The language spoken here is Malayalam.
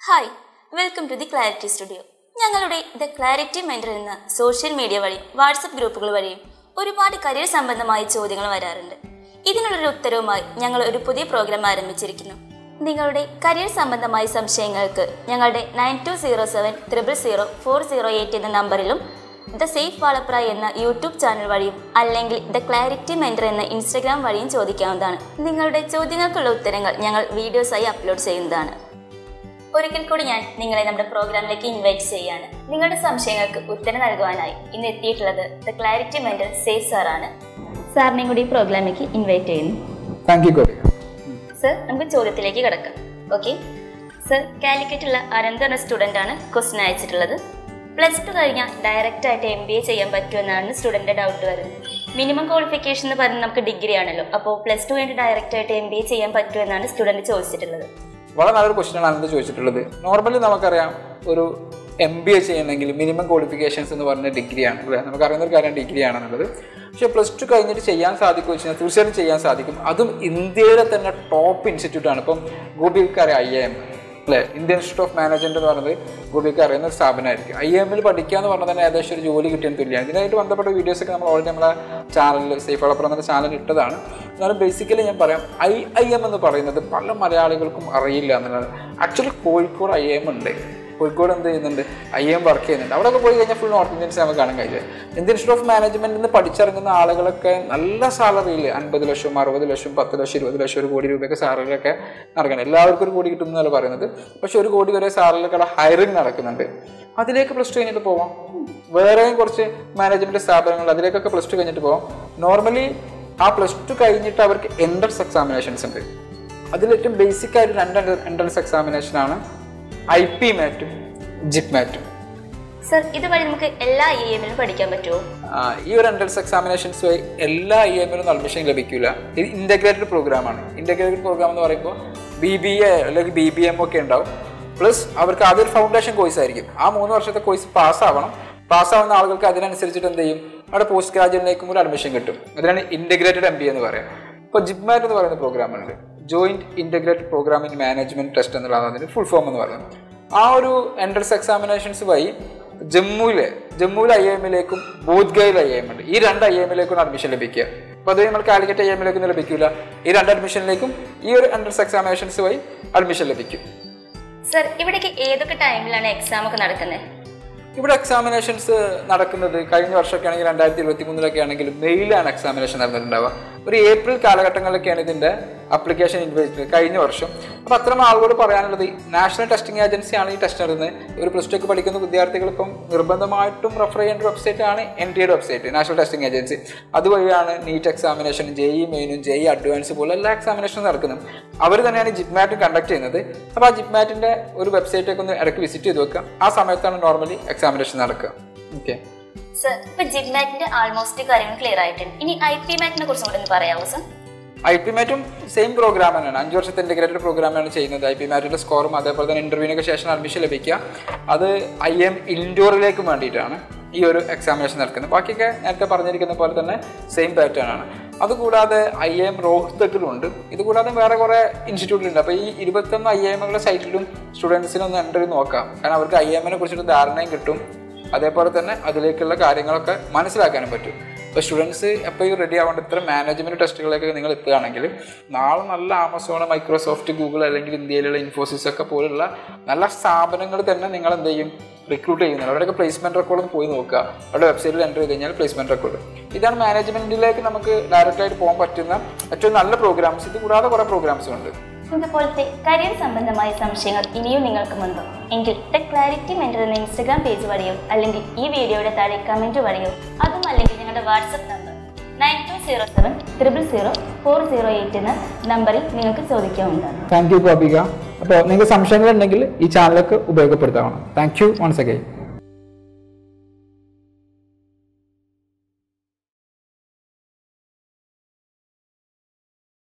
Hi, welcome to the Clarity Studio. ഞങ്ങളുടെ ദ ക്ലാരിറ്റി മെന്റർ എന്ന സോഷ്യൽ മീഡിയ വഴിയും വാട്സപ്പ് ഗ്രൂപ്പുകൾ വഴിയും ഒരുപാട് കരിയർ സംബന്ധമായ ചോദ്യങ്ങൾ വരാറുണ്ട്. ഇതിനുള്ളൊരു ഉത്തരവുമായി ഞങ്ങൾ ഒരു പുതിയ പ്രോഗ്രാം ആരംഭിച്ചിരിക്കുന്നു. നിങ്ങളുടെ കരിയർ സംബന്ധമായ സംശയങ്ങൾക്ക് ഞങ്ങളുടെ 9207000408 എന്ന നമ്പറിലും ദ സേഫ് വാളപ്ര എന്ന യൂട്യൂബ് ചാനൽ വഴിയും അല്ലെങ്കിൽ ദ ക്ലാരിറ്റി മെന്റർ എന്ന ഇൻസ്റ്റഗ്രാം വഴിയും ചോദിക്കാവുന്നതാണ്. നിങ്ങളുടെ ചോദ്യങ്ങൾക്കുള്ള ഉത്തരങ്ങൾ ഞങ്ങൾ വീഡിയോസായി അപ്ലോഡ് ചെയ്യുന്നതാണ്. ഒരിക്കൽ കൂടി ഞാൻ നിങ്ങളെ നമ്മുടെ പ്രോഗ്രാമിലേക്ക് ഇൻവൈറ്റ് ചെയ്യാണ്. നിങ്ങളുടെ സംശയങ്ങൾക്ക് ഉത്തരം നൽകുവാനായി ഇന്ന് എത്തിയിട്ടുള്ളത് ദ ക്ലാരിറ്റി മെന്റർ സേഫ് സാറാണ്. സാറിനെയും കൂടി ഈ പ്രോഗ്രാമിലേക്ക് ഇൻവൈറ്റ് ചെയ്യുന്നു. സർ, നമുക്ക് ചോദ്യത്തിലേക്ക് കിടക്കാം. ഓക്കെ സർ, കാലിക്കറ്റുള്ള അനന്ത് എന്ന സ്റ്റുഡൻ്റ് ആണ് ക്വസ്റ്റ്യൻ അയച്ചിട്ടുള്ളത്. +2 കഴിഞ്ഞാൽ ഡയറക്റ്റ് ആയിട്ട് MBA ചെയ്യാൻ പറ്റുമെന്നാണ് സ്റ്റുഡൻറ്റിൻ്റെ ഡൗട്ട് വരുന്നത്. മിനിമം ക്വാളിഫിക്കേഷൻ എന്ന് പറഞ്ഞാൽ നമുക്ക് ഡിഗ്രി ആണല്ലോ. അപ്പോൾ +2 കഴിഞ്ഞിട്ട് ഡയറക്റ്റ് ആയിട്ട് MBA ചെയ്യാൻ പറ്റുമെന്നാണ് സ്റ്റുഡൻറ്റ് ചോദിച്ചിട്ടുള്ളത്. വളരെ നല്ലൊരു ക്വസ്റ്റ്യനാണ് അനന്ത് ചോദിച്ചിട്ടുള്ളത്. നോർമലി നമുക്കറിയാം, ഒരു MBA ചെയ്യണമെങ്കിൽ മിനിമം ക്വാളിഫിക്കേഷൻസ് എന്ന് പറഞ്ഞ ഡിഗ്രിയാണ് അല്ലേ? നമുക്കറിയുന്ന ഒരു കാര്യം ഡിഗ്രി ആണെന്നുള്ളത്. പക്ഷേ +2 കഴിഞ്ഞിട്ട് ചെയ്യാൻ സാധിക്കുമോ വെച്ചാൽ തീർച്ചയായിട്ടും ചെയ്യാൻ സാധിക്കും. അതും ഇന്ത്യയിലെ തന്നെ ടോപ്പ് ഇൻസ്റ്റിറ്റ്യൂട്ടാണ്. ഇപ്പം ഗോപിക്കറിയാം IIM അല്ലേ? ഇന്ത്യൻ ഇൻസ്റ്റിറ്റ്യൂട്ട് ഓഫ് മാനേജ്മെൻറ്റ് എന്ന് പറയുന്നത് ഗോപിക്ക് അറിയുന്ന ഒരു സ്ഥാപനമായിരിക്കും. IIM പഠിക്കുക എന്ന് പറഞ്ഞാൽ തന്നെ ഏകദേശം ഒരു ജോലി കിട്ടിയെന്ന് തുല്യമാണ്. ഇതിനായിട്ട് ബന്ധപ്പെട്ട വീഡിയോസൊക്കെ നമ്മൾ ഓൾറെഡി നമ്മളെ ചാനലിൽ സേഫ് വാളപ്ര എന്ന ചാനൽ ഇട്ടതാണ്. എന്നാലും ബേസിക്കലി ഞാൻ പറയാം, IIM എന്ന് പറയുന്നത് പല മലയാളികൾക്കും അറിയില്ല എന്നുള്ളത്. ആക്ച്വലി കോഴിക്കോട് IIM ഉണ്ട്. കോഴിക്കോട് എന്ത് ചെയ്യുന്നുണ്ട്? IIM വർക്ക് ചെയ്യുന്നുണ്ട്. അവിടെയൊക്കെ പോയി കഴിഞ്ഞാൽ ഫുൾ നോർത്ത് ഇന്ത്യൻസ് നമുക്ക് കാണാൻ കഴിയില്ല. ഇന്ത്യൻ ഇൻസ്റ്റിറ്റ്യൂട്ട് ഓഫ് മാനേജ്മെൻറ്റിൽ നിന്ന് പഠിച്ചിറങ്ങുന്ന ആളുകളൊക്കെ നല്ല സാലറിയിൽ 50 ലക്ഷം 60 ലക്ഷം 10 ലക്ഷം 20 ലക്ഷം 1 കോടി രൂപയൊക്കെ സാലറിയൊക്കെ നടക്കണം. എല്ലാവർക്കും 1 കോടി കിട്ടുന്നതല്ല പറയുന്നത്. പക്ഷെ 1 കോടി വരെ സാലറിലൊക്കെ ഹയറിങ് നടക്കുന്നുണ്ട്. അതിലേക്ക് +2 കഴിഞ്ഞിട്ട് പോവാം. വേറെയും കുറച്ച് മാനേജ്മെൻറ്റ് സ്ഥാപനങ്ങൾ അതിലേക്കൊക്കെ +2 കഴിഞ്ഞിട്ട് പോവാം. നോർമലി ആ +2 കഴിഞ്ഞിട്ട് അവർക്ക് എൻട്രൻസ് എക്സാമിനേഷൻസ് ഉണ്ട്. അതിലേറ്റവും ബേസിക് ആയിട്ട് 2 എൻട്രൻസ് എക്സാമിനേഷനാണ് IPMAT-ഉം JIPMAT-ഉം. സർ, ഇതുവഴി നമുക്ക് എല്ലാ IIM-ലും പഠിക്കാൻ പറ്റുമോ? ഈ ഒരു എൻട്രൻസ് എക്സാമിനേഷൻസ് വഴി എല്ലാ IIM-ലും അഡ്മിഷൻ ലഭിക്കില്ല. ഇത് ഇൻ്റഗ്രേറ്റഡ് പ്രോഗ്രാമാണ്. ഇൻ്റഗ്രേറ്റഡ് പ്രോഗ്രാം എന്ന് പറയുമ്പോൾ BBA അല്ലെങ്കിൽ BBM ഒക്കെ ഉണ്ടാവും. പ്ലസ് അവർക്ക് ആദ്യം ഒരു ഫൗണ്ടേഷൻ കോഴ്സ് ആയിരിക്കും. ആ 3 വർഷത്തെ കോഴ്സ് പാസ്സാവണം. പാസ്സാവുന്ന ആളുകൾക്ക് അതിനനുസരിച്ചിട്ട് എന്ത് ചെയ്യും? അവിടെ പോസ്റ്റ് ഗ്രാജുവേറ്റിലേക്കും കൂടി അഡ്മിഷൻ കിട്ടും. അതിനാണ് ഇൻ്റഗ്രേറ്റഡ് MBA എന്ന് പറയാം. ഇപ്പോൾ JIPMAT എന്ന് പറയുന്ന പ്രോഗ്രാമുണ്ട്. Joint integrated program in management test എന്നുള്ളതാണ് അതിൻ്റെ ഫുൾ ഫോം എന്ന് പറയുന്നത്. ആ ഒരു എൻട്രൻസ് എക്സാമിനേഷൻസ് വഴി ജമ്മുവിലെ IIM-ലേക്കും ബോധ്ഗയയിൽ IIM ഉണ്ട്. ഈ 2 IIM-ലേക്കും അഡ്മിഷൻ ലഭിക്കുക. അപ്പോൾ അത് നമ്മൾ കാലിക്കറ്റ് IIM-ലേക്കൊന്നും ലഭിക്കില്ല. ഈ 2 അഡ്മിഷനിലേക്കും ഈ ഒരു എൻട്രൻസ് എക്സാമിനേഷൻസ് വഴി അഡ്മിഷൻ ലഭിക്കും. സർ, ഇവിടേക്ക് ഏതൊക്കെ ടൈമിലാണ് എക്സാം ഒക്കെ നടക്കുന്നത്? ഇവിടെ എക്സാമിനേഷൻസ് നടക്കുന്നത് കഴിഞ്ഞ വർഷമൊക്കെ ആണെങ്കിൽ 2023 ആണെങ്കിൽ മെയിലാണ് എക്സാമിനേഷൻ നടന്നിട്ടുണ്ടാവുക. ഒരു ഏപ്രിൽ കാലഘട്ടങ്ങളിലൊക്കെയാണ് ഇതിൻ്റെ അപ്ലിക്കേഷൻ ഇൻവൈറ്റ് കഴിഞ്ഞ വർഷം. അപ്പോൾ അത്തരം ആളുകളോട് പറയാനുള്ളത്, നാഷണൽ ടെസ്റ്റിംഗ് ഏജൻസിയാണ് ഈ ടെസ്റ്റ് നടത്തുന്നത്. ഒരു +2 പഠിക്കുന്ന വിദ്യാർത്ഥികൾ ഇപ്പം നിർബന്ധമായിട്ടും റെഫർ ചെയ്യേണ്ട ഒരു വെബ്സൈറ്റാണ് NTA-യുടെ വെബ്സൈറ്റ്, നാഷണൽ ടെസ്റ്റിംഗ് ഏജൻസി. അതുവഴിയാണ് നീറ്റ് എക്സാമിനേഷൻ, JEE മെയിനും JEE അഡ്വാൻസ് പോലെ എല്ലാ എക്സാമിനേഷനും നടക്കുന്നത്. അവർ തന്നെയാണ് JIPMAT കണ്ടക്ട് ചെയ്യുന്നത്. അപ്പോൾ ആ JIPMAT-ൻ്റെ ഒരു വെബ്സൈറ്റൊക്കെ ഒന്ന് ഇടയ്ക്ക് വിസിറ്റ് ചെയ്ത് വെക്കുക. ആ സമയത്താണ് നോർമലി എക്സാമിനേഷൻ നടക്കുക. ഓക്കെ സർ, ഇപ്പോൾ JIPMAT-ന്റെ ആൾമോസ്റ്റ് കാര്യങ്ങൾ ക്ലിയർ ആയിട്ടുണ്ട്. ഇനി IPMAT-നെ കുറിച്ചും കൂടെ ഒന്ന് പറയാമോ സർ? IPMAT-ഉം സെയിം പ്രോഗ്രാം തന്നെയാണ്. 5 വർഷത്തെ ഇൻ്റഗ്രേറ്റഡ് പ്രോഗ്രാമാണ് ചെയ്യുന്നത്. IPMAT-ൻ്റെ സ്കോറും അതേപോലെ തന്നെ ഇൻ്റർവ്യൂവിനൊക്കെ ശേഷം അഡ്മിഷൻ ലഭിക്കുക. അത് IIM ഇൻഡോറിലേക്ക് വേണ്ടിയിട്ടാണ് ഈ ഒരു എക്സാമിനേഷൻ നടക്കുന്നത്. ബാക്കിയൊക്കെ നേരത്തെ പറഞ്ഞിരിക്കുന്ന പോലെ തന്നെ സെയിം പാറ്റേൺ ആണ്. അതുകൂടാതെ IIM റോഹ്തക്കിലുണ്ട്. ഇതുകൂടാതെ വേറെ കുറേ ഇൻസ്റ്റിറ്റ്യൂട്ടിലുണ്ട്. അപ്പോൾ ഈ 21 IIM-കളുടെ സൈറ്റിലും സ്റ്റുഡൻസിനൊന്ന് എൻ്റർ ചെയ്ത് നോക്കാം. കാരണം അവർക്ക് IIM-നെ കുറിച്ചൊരു ധാരണയും കിട്ടും. അതേപോലെ തന്നെ അതിലേക്കുള്ള കാര്യങ്ങളൊക്കെ മനസ്സിലാക്കാനും പറ്റും. ഇപ്പോൾ സ്റ്റുഡൻസ് എപ്പോഴും റെഡി ആവേണ്ട ഇത്തരം മാനേജ്മെൻറ്റ് ടെസ്റ്റുകളിലേക്ക് നിങ്ങൾ എത്തുകയാണെങ്കിൽ നാളെ നല്ല ആമസോൺ, മൈക്രോസോഫ്റ്റ്, ഗൂഗിൾ അല്ലെങ്കിൽ ഇന്ത്യയിലുള്ള ഇൻഫോസിസ് ഒക്കെ പോലുള്ള നല്ല സ്ഥാപനങ്ങൾ തന്നെ നിങ്ങൾ എന്ത് ചെയ്യും? റിക്രൂട്ട് ചെയ്യുന്നത്. അവിടെയൊക്കെ പ്ലേസ്മെൻറ്റ് റെക്കോർഡ് പോയി നോക്കുക. അവിടെ വെബ്സൈറ്റിൽ എൻ്റർ ചെയ്ത് കഴിഞ്ഞാൽ പ്ലേസ്മെൻറ്റ് റെക്കോർഡ്. ഇതാണ് മാനേജ്മെൻറ്റിലേക്ക് നമുക്ക് ഡയറക്റ്റായിട്ട് പോകാൻ പറ്റുന്ന ഏറ്റവും നല്ല പ്രോഗ്രാംസ്. ഇത് കൂടാതെ കുറേ പ്രോഗ്രാംസും ഉണ്ട്. ഇതുപോലത്തെ കരിയർ സംബന്ധമായ സംശയങ്ങൾ ഇനിയും നിങ്ങൾക്കുമുണ്ടോ എങ്കിൽ ദ ക്ലാരിറ്റി മെന്റർ എന്ന ഇൻസ്റ്റഗ്രാം പേജ് വഴിയോ അല്ലെങ്കിൽ ഈ വീഡിയോയുടെ താഴെ കമൻറ്റ് വഴിയോ, അതും അല്ലെങ്കിൽ ഞങ്ങളുടെ വാട്സപ്പ് നമ്പർ 9207000408 എന്ന നമ്പറിൽ നിങ്ങൾക്ക് ചോദിക്കാവുന്നതാണ്. Thank you Gopika. അപ്പോൾ നിങ്ങൾക്ക് സംശയങ്ങളുണ്ടെങ്കിൽ ഈ ചാനലൊക്കെ ഉപയോഗപ്പെടുത്താവണം. Thank you once again.